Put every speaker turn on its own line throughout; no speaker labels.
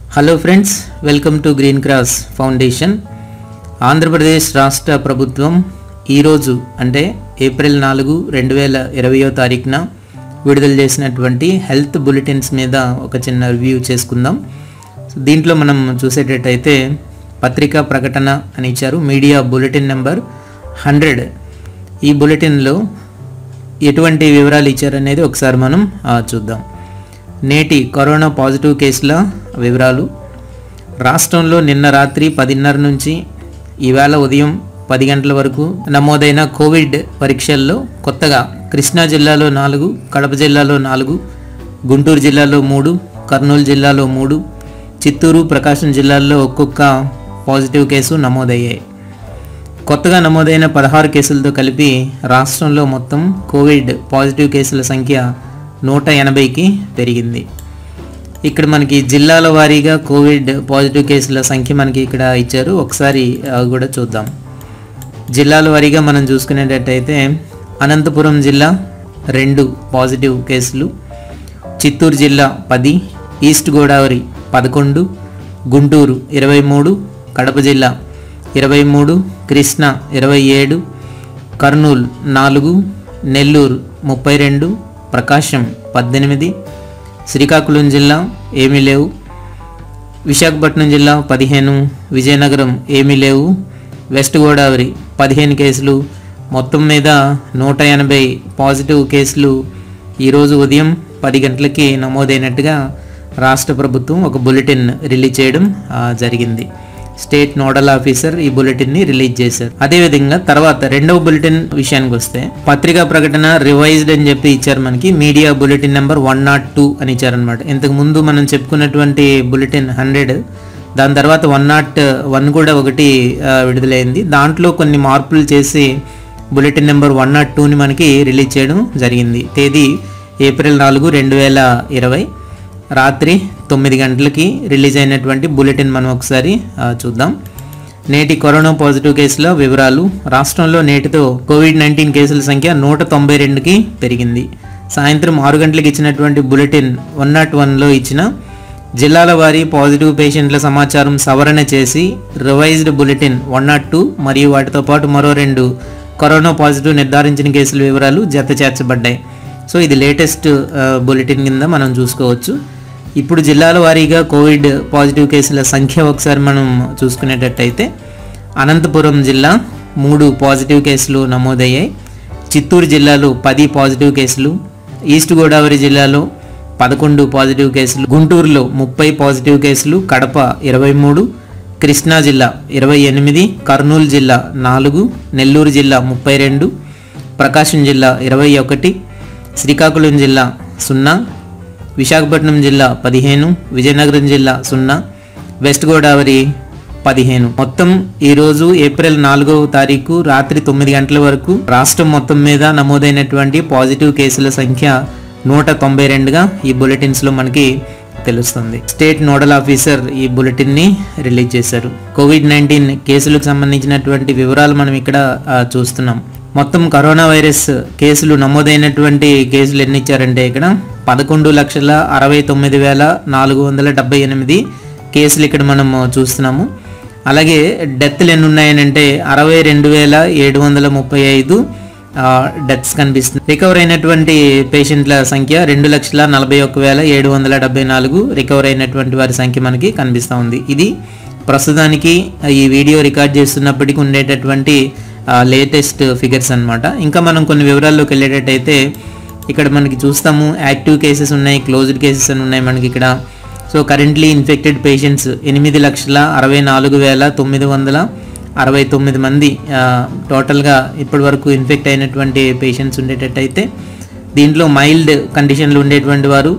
Hello friends, welcome to green cross foundation. Andhra Pradesh రాష్ట్ర ప్రభుత్వం ఈరోజు అంటే ఏప్రిల్ 4, 2020 విడుదల చేసినటువంటి హెల్త్ బులెటిన్స్ మీద ఒక చిన్న రివ్యూ చేసుకుందాం. దీంట్లో మనం చూసేటట్టయితే పత్రికా ప్రకటన అని ఇచ్చారు, మీడియా బులెటిన్ నెంబర్ 100. ఈ బులెటిన్లో ఎటువంటి వివరాలు ఇచ్చారనేది ఒకసారి మనం చూద్దాం. నేటి కరోనా పాజిటివ్ కేసుల వివరాలు. రాష్ట్రంలో నిన్న రాత్రి 10:30 నుంచి ఈవేళ ఉదయం 10 గంటల వరకు నమోదైన కోవిడ్ పరీక్షల్లో కొత్తగా కృష్ణా జిల్లాలో 4, కడప జిల్లాలో 4, గుంటూరు జిల్లాలో 3, కర్నూలు జిల్లాలో 3, చిత్తూరు, ప్రకాశం జిల్లాల్లో ఒక్కొక్క పాజిటివ్ కేసు నమోదయ్యాయి. కొత్తగా నమోదైన 16 కేసులతో కలిపి రాష్ట్రంలో మొత్తం కోవిడ్ పాజిటివ్ కేసుల సంఖ్య 180కి పెరిగింది. ఇక్కడ మనకి జిల్లాల వారీగా కోవిడ్ పాజిటివ్ కేసుల సంఖ్య మనకి ఇక్కడ ఇచ్చారు, ఒకసారి కూడా చూద్దాం. జిల్లాల వారీగా మనం చూసుకునేటట్టయితే అనంతపురం జిల్లా 2 పాజిటివ్ కేసులు, చిత్తూరు జిల్లా 10, ఈస్ట్ గోదావరి 11, గుంటూరు 23, కడప జిల్లా 23, కృష్ణా 27, కర్నూలు 4, నెల్లూరు 32, ప్రకాశం 18, శ్రీకాకుళం జిల్లా ఏమీ లేవు, విశాఖపట్నం జిల్లా 15, విజయనగరం ఏమీ లేవు, వెస్ట్ గోదావరి 15 కేసులు. మొత్తం మీద 180 పాజిటివ్ కేసులు ఈరోజు ఉదయం 10 గంటలకి నమోదైనట్టుగా రాష్ట్ర ప్రభుత్వం ఒక బులెటిన్ రిలీజ్ చేయడం జరిగింది. స్టేట్ నోడల్ ఆఫీసర్ ఈ బులెటిన్ని రిలీజ్ చేశారు. అదేవిధంగా తర్వాత రెండవ బులెటిన్ విషయానికి వస్తే పత్రికా ప్రకటన రివైజ్డ్ అని చెప్పి ఇచ్చారు మనకి. మీడియా బులెటిన్ నెంబర్ 102 అని ఇచ్చారనమాట. ఇంతకు ముందు మనం చెప్పుకున్నటువంటి బులెటిన్ 100, దాని తర్వాత 101 కూడా ఒకటి విడుదలైంది. దాంట్లో కొన్ని మార్పులు చేసి బులెటిన్ నెంబర్ 102ని మనకి రిలీజ్ చేయడం జరిగింది. తేదీ ఏప్రిల్ 4, 2020 రాత్రి 9 గంటలకి రిలీజ్ అయినటువంటి బులెటిన్ మనం ఒకసారి చూద్దాం. నేటి కరోనా పాజిటివ్ కేసుల వివరాలు. రాష్ట్రంలో నేటితో కోవిడ్-19 కేసుల సంఖ్య 192కి పెరిగింది. సాయంత్రం 6 గంటలకు ఇచ్చినటువంటి బులెటిన్ 101లో ఇచ్చిన జిల్లాల వారీ పాజిటివ్ పేషెంట్ల సమాచారం సవరణ చేసి రివైజ్డ్ బులెటిన్ 102 మరియు వాటితో పాటు మరో 2 కరోనా పాజిటివ్ నిర్ధారించిన కేసుల వివరాలు జత చేర్చబడ్డాయి. సో ఇది లేటెస్ట్ బులెటిన్ కింద మనం చూసుకోవచ్చు. ఇప్పుడు జిల్లాల వారీగా కోవిడ్ పాజిటివ్ కేసుల సంఖ్య ఒకసారి మనం చూసుకునేటట్టయితే అనంతపురం జిల్లా 3 పాజిటివ్ కేసులు నమోదయ్యాయి, చిత్తూరు జిల్లాలో 10 పాజిటివ్ కేసులు, ఈస్ట్ గోదావరి జిల్లాలో 11 పాజిటివ్ కేసులు, గుంటూరులో 30 పాజిటివ్ కేసులు, కడప 23, కృష్ణా జిల్లా 28, కర్నూలు జిల్లా 4, నెల్లూరు జిల్లా 32, ప్రకాశం జిల్లా 21, శ్రీకాకుళం జిల్లా 0, విశాఖపట్నం జిల్లా 15, విజయనగరం జిల్లా 0, వెస్ట్ గోదావరి 15. మొత్తం ఈరోజు ఏప్రిల్ 4వ తారీఖు రాత్రి 9 గంటల వరకు రాష్ట్రం మొత్తం మీద నమోదైనటువంటి పాజిటివ్ కేసుల సంఖ్య 192గా ఈ బులెటిన్స్లో మనకి తెలుస్తుంది. స్టేట్ నోడల్ ఆఫీసర్ ఈ బులెటిన్ని రిలీజ్ చేశారు. కోవిడ్-19 కేసులకు సంబంధించినటువంటి వివరాలు మనం ఇక్కడ చూస్తున్నాం. మొత్తం కరోనా వైరస్ కేసులు నమోదైనటువంటి కేసులు ఎన్ని ఇచ్చారంటే ఇక్కడ 11,69,478 కేసులు ఇక్కడ మనం చూస్తున్నాము. అలాగే డెత్లు ఎన్ని ఉన్నాయనంటే 62,735 డెత్స్ కనిపిస్తుంది. రికవర్ అయినటువంటి పేషెంట్ల సంఖ్య 2,41,774 రికవర్ అయినటువంటి వారి సంఖ్య మనకి కనిపిస్తూ ఉంది. ఇది ప్రస్తుతానికి ఈ వీడియో రికార్డ్ చేస్తున్నప్పటికీ ఉండేటటువంటి లేటెస్ట్ ఫిగర్స్ అన్నమాట. ఇంకా మనం కొన్ని వివరాల్లోకి వెళ్ళేటట్టయితే ఇక్కడ మనకి చూస్తాము యాక్టివ్ కేసెస్ ఉన్నాయి, క్లోజ్డ్ కేసెస్ అని ఉన్నాయి మనకి ఇక్కడ. సో కరెంట్లీ ఇన్ఫెక్టెడ్ పేషెంట్స్ 8,64,969 మంది టోటల్గా ఇప్పటి వరకు ఇన్ఫెక్ట్ అయినటువంటి పేషెంట్స్ ఉండేటట్టయితే దీంట్లో మైల్డ్ కండిషన్లు ఉండేటువంటి వారు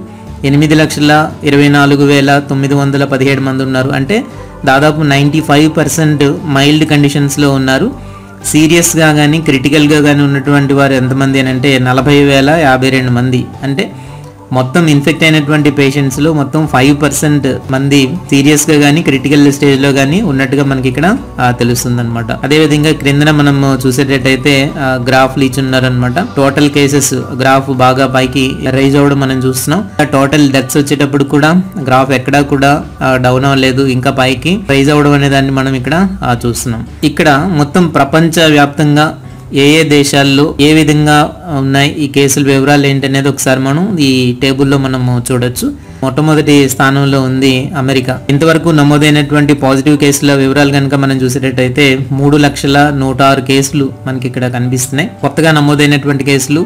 8,24,917 మంది ఉన్నారు. అంటే దాదాపు 95% మైల్డ్ కండిషన్స్లో ఉన్నారు. సీరియస్గా కానీ క్రిటికల్గా కానీ ఉన్నటువంటి వారు ఎంతమంది అని అంటే 40,052 మంది. అంటే మొత్తం ఇన్ఫెక్ట్ అయినటువంటి పేషెంట్స్లో మొత్తం 5% మంది సీరియస్గా కానీ క్రిటికల్ స్టేజ్లో కానీ ఉన్నట్టుగా మనకి ఇక్కడ తెలుస్తుంది అనమాట. అదేవిధంగా క్రిందన మనం చూసేటట్టయితే గ్రాఫ్లు ఇచ్చున్నారనమాట. టోటల్ కేసెస్ గ్రాఫ్ బాగా పైకి రైజ్ అవ్వడం మనం చూస్తున్నాం. టోటల్ డెత్స్ వచ్చేటప్పుడు కూడా గ్రాఫ్ ఎక్కడా కూడా డౌన్ అవ్వలేదు, ఇంకా పైకి రైజ్ అవ్వడం అనే దాన్ని మనం ఇక్కడ చూస్తున్నాం. ఇక్కడ మొత్తం ప్రపంచ వ్యాప్తంగా ఏ దేశాల్లో ఏ విధంగా ఉన్నాయి ఈ కేసుల వివరాలు ఏంటనేది ఒకసారి మనం ఈ టేబుల్లో మనము చూడొచ్చు. మొట్టమొదటి స్థానంలో ఉంది అమెరికా. ఇంతవరకు నమోదైనటువంటి పాజిటివ్ కేసుల వివరాలు కనుక మనం చూసేటట్టయితే 3,106 కేసులు మనకి ఇక్కడ కనిపిస్తున్నాయి. కొత్తగా నమోదైనటువంటి కేసులు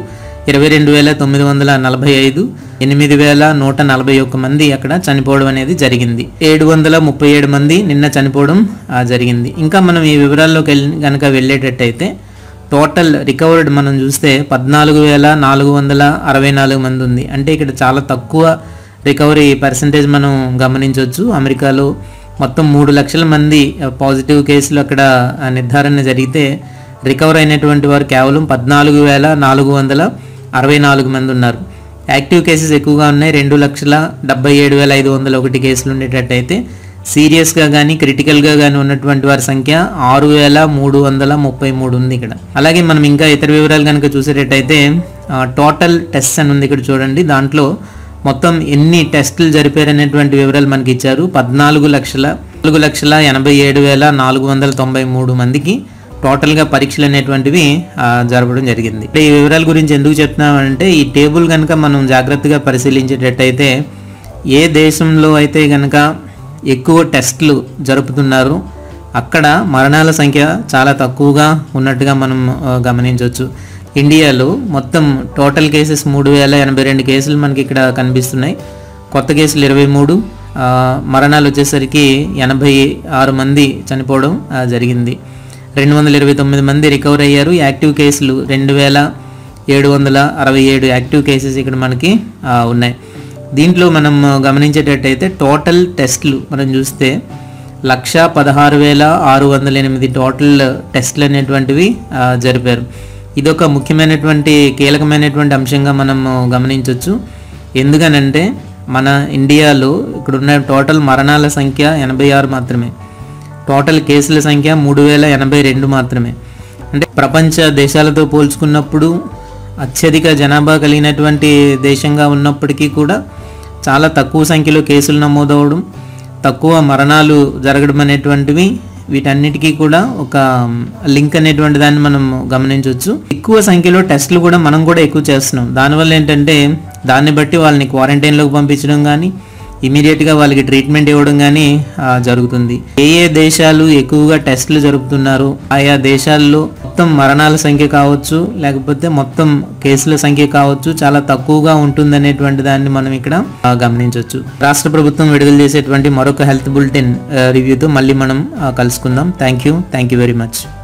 22,945, 8,141 మంది అక్కడ చనిపోవడం అనేది జరిగింది. 737 మంది నిన్న చనిపోవడం జరిగింది. ఇంకా మనం ఈ వివరాల్లోకి కనుక వెళ్ళేటట్టయితే టోటల్ రికవర్డ్ మనం చూస్తే 14,464 మంది ఉంది. అంటే ఇక్కడ చాలా తక్కువ రికవరీ పర్సంటేజ్ మనం గమనించవచ్చు. అమెరికాలో మొత్తం 3 లక్షల మంది పాజిటివ్ కేసులు అక్కడ నిర్ధారణ జరిగితే రికవర్ అయినటువంటి వారు కేవలం 14,464 మంది ఉన్నారు. యాక్టివ్ కేసెస్ ఎక్కువగా ఉన్నాయి. 2,77,501 కేసులు ఉండేటట్టయితే సీరియస్గా కానీ క్రిటికల్గా కానీ ఉన్నటువంటి వారి సంఖ్య 6,333 ఉంది ఇక్కడ. అలాగే మనం ఇంకా ఇతర వివరాలు కనుక చూసేటట్టయితే టోటల్ టెస్ట్ అని ఉంది ఇక్కడ చూడండి. దాంట్లో మొత్తం ఎన్ని టెస్టులు జరిపారనేటువంటి వివరాలు మనకి ఇచ్చారు. 14,87,493 మందికి టోటల్గా పరీక్షలు అనేటువంటివి జరపడం జరిగింది. ఈ వివరాల గురించి ఎందుకు చెప్తున్నామంటే ఈ టేబుల్ కనుక మనం జాగ్రత్తగా పరిశీలించేటట్టయితే ఏ దేశంలో అయితే కనుక ఎక్కువ టెస్టులు జరుపుతున్నారు అక్కడ మరణాల సంఖ్య చాలా తక్కువగా ఉన్నట్టుగా మనం గమనించవచ్చు. ఇండియాలో మొత్తం టోటల్ కేసెస్ 3,082 కేసులు మనకి ఇక్కడ కనిపిస్తున్నాయి. కొత్త కేసులు 23, మరణాలు వచ్చేసరికి 86 మంది చనిపోవడం జరిగింది. 229 మంది రికవర్ అయ్యారు. యాక్టివ్ కేసులు 2,767 యాక్టివ్ కేసెస్ ఇక్కడ మనకి ఉన్నాయి. దీంట్లో మనం గమనించేటట్టయితే టోటల్ టెస్టులు మనం చూస్తే 1,16,608 టోటల్ టెస్టులు అనేటువంటివి జరిపారు. ఇదొక ముఖ్యమైనటువంటి కీలకమైనటువంటి అంశంగా మనం గమనించవచ్చు. ఎందుకనంటే మన ఇండియాలో ఇక్కడున్న టోటల్ మరణాల సంఖ్య 86 మాత్రమే, టోటల్ కేసుల సంఖ్య 3,082 మాత్రమే. అంటే ప్రపంచ దేశాలతో పోల్చుకున్నప్పుడు అత్యధిక జనాభా కలిగినటువంటి దేశంగా ఉన్నప్పటికీ కూడా చాలా తక్కువ సంఖ్యలో కేసులు నమోదవడం, తక్కువ మరణాలు జరగడం అనేటువంటివి వీటన్నిటికీ కూడా ఒక లింక్ అనేటువంటి దాన్ని మనం గమనించవచ్చు. ఎక్కువ సంఖ్యలో టెస్టులు కూడా మనం కూడా ఎక్కువ చేస్తున్నాం. దానివల్ల ఏంటంటే దాన్ని బట్టి వాళ్ళని క్వారంటైన్లోకి పంపించడం కానీ ఇమీడియట్గా వాళ్ళకి ట్రీట్మెంట్ ఇవ్వడం కానీ జరుగుతుంది. ఏ దేశాలు ఎక్కువగా టెస్టులు జరుపుతున్నారు ఆయా దేశాల్లో మొత్తం మరణాల సంఖ్య కావచ్చు లేకపోతే మొత్తం కేసుల సంఖ్య కావచ్చు చాలా తక్కువగా ఉంటుందనేటువంటి దాన్ని మనం ఇక్కడ గమనించవచ్చు. రాష్ట్ర ప్రభుత్వం విడుదల చేసేటువంటి మరొక హెల్త్ బులెటిన్ రివ్యూతో మళ్ళీ మనం కలుసుకుందాం. Thank you very much.